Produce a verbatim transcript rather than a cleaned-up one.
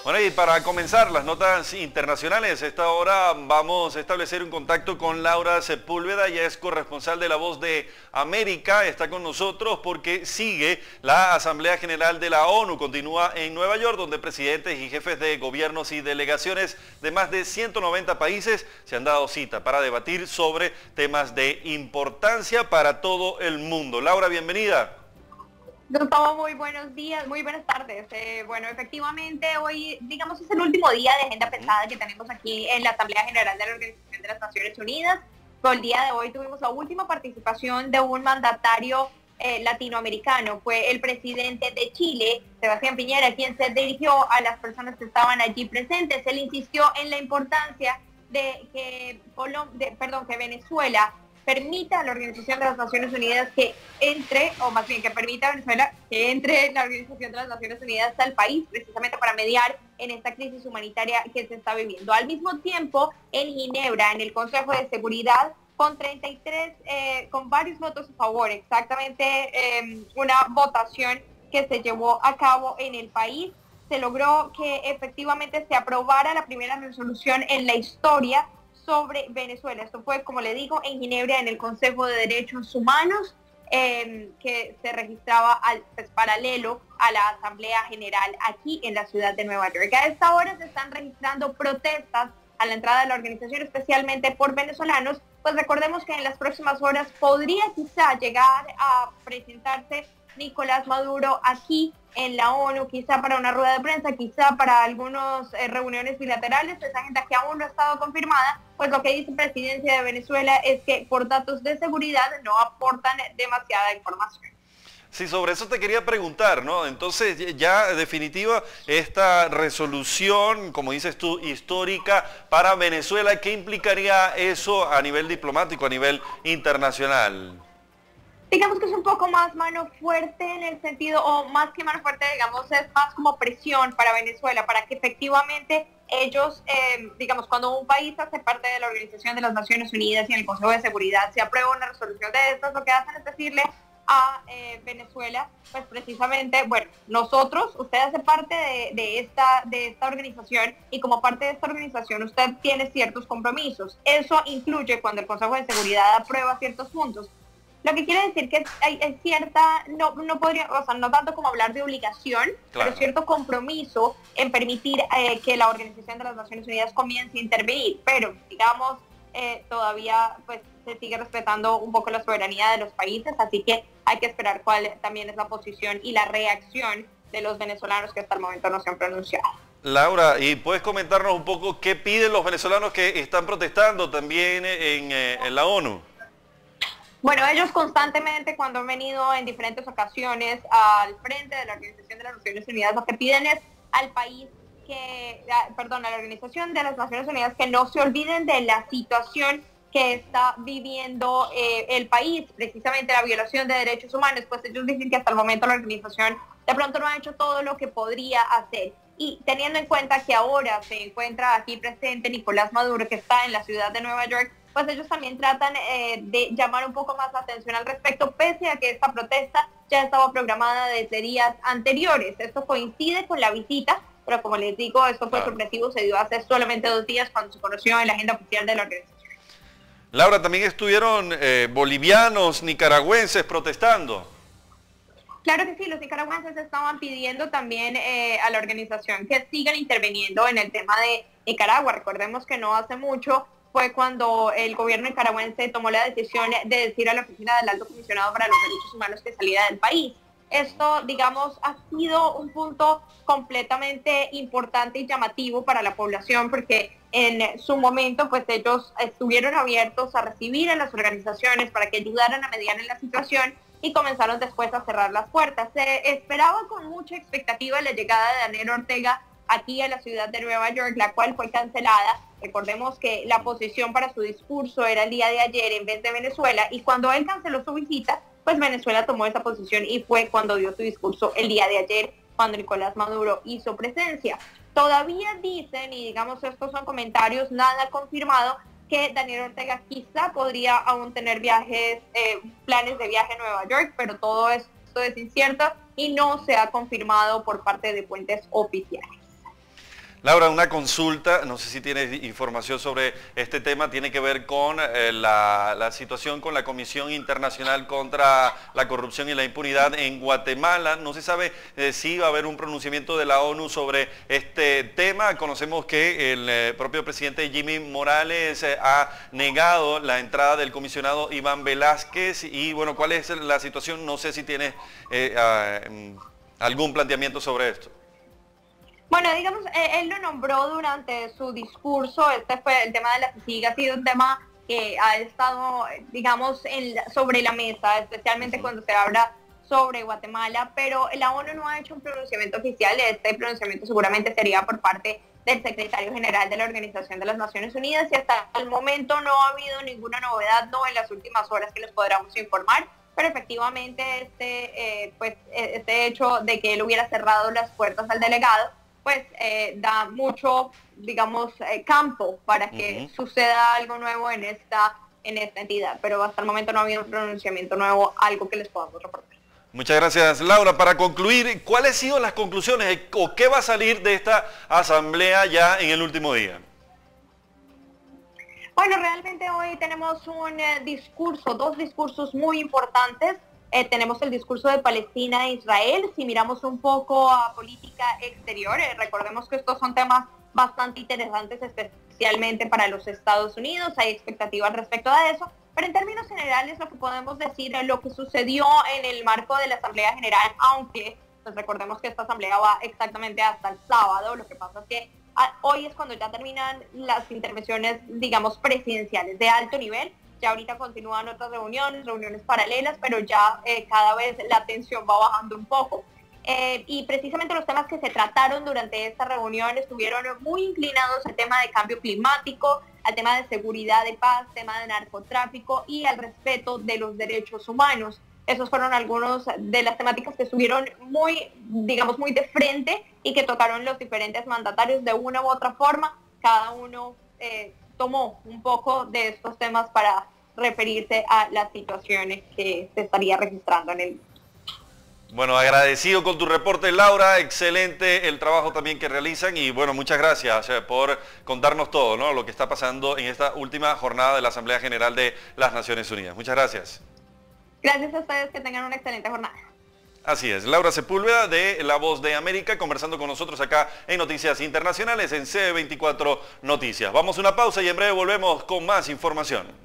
Bueno, y para comenzar las notas internacionales, a esta hora vamos a establecer un contacto con Laura Sepúlveda, ella es corresponsal de La Voz de América, está con nosotros porque sigue la Asamblea General de la ONU, continúa en Nueva York, donde presidentes y jefes de gobiernos y delegaciones de más de ciento noventa países se han dado cita para debatir sobre temas de importancia para todo el mundo. Laura, bienvenida. Gustavo, muy buenos días, muy buenas tardes. Eh, bueno, efectivamente hoy, digamos, es el último día de agenda pesada que tenemos aquí en la Asamblea General de la Organización de las Naciones Unidas. Por el día de hoy tuvimos la última participación de un mandatario eh, latinoamericano. Fue el presidente de Chile, Sebastián Piñera, quien se dirigió a las personas que estaban allí presentes. Él insistió en la importancia de que, Colom de, perdón, que Venezuela permita a la Organización de las Naciones Unidas que entre, o más bien que permita a Venezuela que entre en la Organización de las Naciones Unidas al país, precisamente para mediar en esta crisis humanitaria que se está viviendo. Al mismo tiempo, en Ginebra, en el Consejo de Seguridad, con treinta y tres, eh, con varios votos a favor, exactamente eh, una votación que se llevó a cabo en el país, se logró que efectivamente se aprobara la primera resolución en la historia sobre Venezuela. Esto fue, como le digo, en Ginebra, en el Consejo de Derechos Humanos, eh, que se registraba al, pues, paralelo a la Asamblea General aquí en la ciudad de Nueva York. A esta hora se están registrando protestas a la entrada de la organización, especialmente por venezolanos, pues recordemos que en las próximas horas podría quizá llegar a presentarse Nicolás Maduro aquí en la ONU, quizá para una rueda de prensa, quizá para algunas eh, reuniones bilaterales, esa agenda que aún no ha estado confirmada, pues lo que dice Presidencia de Venezuela es que por datos de seguridad no aportan demasiada información. Sí, sobre eso te quería preguntar, ¿no? Entonces, ya definitiva esta resolución, como dices tú, histórica para Venezuela, ¿qué implicaría eso a nivel diplomático, a nivel internacional? Digamos que es un poco más mano fuerte en el sentido, o más que mano fuerte, digamos, es más como presión para Venezuela, para que efectivamente ellos, eh, digamos, cuando un país hace parte de la Organización de las Naciones Unidas y en el Consejo de Seguridad se aprueba una resolución de estas, lo que hacen es decirle a eh, Venezuela, pues precisamente, bueno, nosotros, usted hace parte de, de, esta, de esta organización y como parte de esta organización usted tiene ciertos compromisos. Eso incluye cuando el Consejo de Seguridad aprueba ciertos puntos. Lo que quiere decir que hay, hay cierta, no, no podría, o sea, no tanto como hablar de obligación, claro, pero cierto compromiso en permitir eh, que la Organización de las Naciones Unidas comience a intervenir. Pero, digamos, eh, todavía pues se sigue respetando un poco la soberanía de los países, así que hay que esperar cuál también es la posición y la reacción de los venezolanos que hasta el momento no se han pronunciado. Laura, ¿y puedes comentarnos un poco qué piden los venezolanos que están protestando también en, en la ONU? Bueno, ellos constantemente, cuando han venido en diferentes ocasiones al frente de la Organización de las Naciones Unidas, lo que piden es al país que, perdón, a la Organización de las Naciones Unidas que no se olviden de la situación que está viviendo eh, el país, precisamente la violación de derechos humanos, pues ellos dicen que hasta el momento la organización de pronto no ha hecho todo lo que podría hacer. Y teniendo en cuenta que ahora se encuentra aquí presente Nicolás Maduro, que está en la ciudad de Nueva York, pues ellos también tratan eh, de llamar un poco más la atención al respecto, pese a que esta protesta ya estaba programada desde días anteriores. Esto coincide con la visita, pero como les digo, esto fue sorpresivo, se dio hace solamente dos días cuando se conoció en la agenda oficial de la organización. Laura, también estuvieron eh, bolivianos, nicaragüenses protestando. Claro que sí, los nicaragüenses estaban pidiendo también eh, a la organización que sigan interviniendo en el tema de Nicaragua. Recordemos que no hace mucho fue cuando el gobierno nicaragüense tomó la decisión de decir a la oficina del Alto Comisionado para los Derechos Humanos que saliera del país. Esto, digamos, ha sido un punto completamente importante y llamativo para la población porque en su momento pues ellos estuvieron abiertos a recibir a las organizaciones para que ayudaran a mediar en la situación y comenzaron después a cerrar las puertas. Se esperaba con mucha expectativa la llegada de Daniel Ortega aquí a la ciudad de Nueva York, la cual fue cancelada. Recordemos que la posición para su discurso era el día de ayer en vez de Venezuela, y cuando él canceló su visita, pues Venezuela tomó esa posición y fue cuando dio su discurso el día de ayer, cuando Nicolás Maduro hizo presencia. Todavía dicen, y digamos estos son comentarios, nada confirmado, que Daniel Ortega quizá podría aún tener viajes, eh, planes de viaje a Nueva York, pero todo esto es incierto y no se ha confirmado por parte de fuentes oficiales. Laura, una consulta, no sé si tienes información sobre este tema, tiene que ver con eh, la, la situación con la Comisión Internacional contra la Corrupción y la Impunidad en Guatemala. No se sabe eh, si va a haber un pronunciamiento de la ONU sobre este tema. Conocemos que el eh, propio presidente Jimmy Morales eh, ha negado la entrada del comisionado Iván Velázquez y bueno, ¿cuál es la situación? No sé si tienes eh, uh, algún planteamiento sobre esto. Bueno, digamos, eh, él lo nombró durante su discurso. Este fue el tema de la C I C I G, ha sido un tema que ha estado, digamos, en la, sobre la mesa, especialmente uh-huh. cuando se habla sobre Guatemala, pero la ONU no ha hecho un pronunciamiento oficial. Este pronunciamiento seguramente sería por parte del secretario general de la Organización de las Naciones Unidas y hasta el momento no ha habido ninguna novedad, no en las últimas horas que les podamos informar, pero efectivamente este, eh, pues, este hecho de que él hubiera cerrado las puertas al delegado pues eh, da mucho, digamos, eh, campo para que uh-huh. suceda algo nuevo en esta, en esta entidad. Pero hasta el momento no ha habido un pronunciamiento nuevo, algo que les podamos reportar. Muchas gracias, Laura. Para concluir, ¿cuáles han sido las conclusiones o qué va a salir de esta asamblea ya en el último día? Bueno, realmente hoy tenemos un eh, discurso, dos discursos muy importantes. Eh, tenemos el discurso de Palestina e Israel. Si miramos un poco a política exterior, eh, recordemos que estos son temas bastante interesantes, especialmente para los Estados Unidos. Hay expectativas respecto a eso, pero en términos generales lo que podemos decir es lo que sucedió en el marco de la Asamblea General, aunque pues recordemos que esta asamblea va exactamente hasta el sábado. Lo que pasa es que a, hoy es cuando ya terminan las intervenciones, digamos, presidenciales de alto nivel. Ya ahorita continúan otras reuniones, reuniones paralelas, pero ya eh, cada vez la tensión va bajando un poco. Eh, y precisamente los temas que se trataron durante esta reunión estuvieron muy inclinados al tema de cambio climático, al tema de seguridad de paz, tema de narcotráfico y al respeto de los derechos humanos. Esos fueron algunos de las temáticas que estuvieron muy, digamos, muy de frente y que tocaron los diferentes mandatarios de una u otra forma. Cada uno eh, tomó un poco de estos temas para referirse a las situaciones que se estaría registrando en el... Bueno, agradecido con tu reporte, Laura, excelente el trabajo también que realizan y bueno, muchas gracias por contarnos todo, ¿no? Lo que está pasando en esta última jornada de la Asamblea General de las Naciones Unidas. Muchas gracias. Gracias a ustedes, que tengan una excelente jornada. Así es, Laura Sepúlveda de La Voz de América conversando con nosotros acá en Noticias Internacionales en C veinticuatro Noticias. Vamos a una pausa y en breve volvemos con más información.